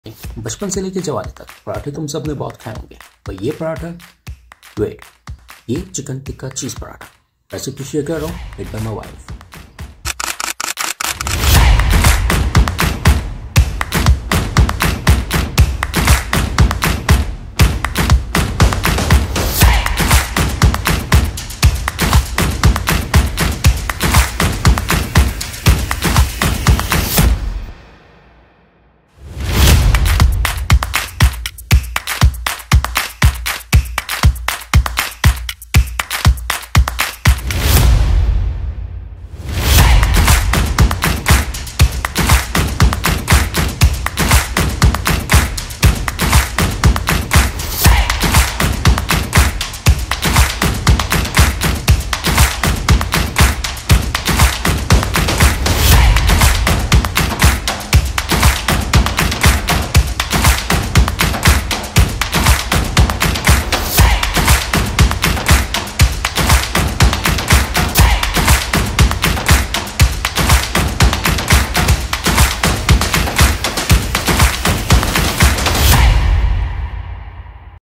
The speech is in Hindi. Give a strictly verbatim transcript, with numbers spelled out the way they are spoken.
बचपन से लेकर जवानी तक पराठे तुम सबने बहुत खाए होंगे, पर ये पराठा वेट ये chicken tikka cheese paratha recipe share कर रहा हूँ, मेड बाय माय वाइफ।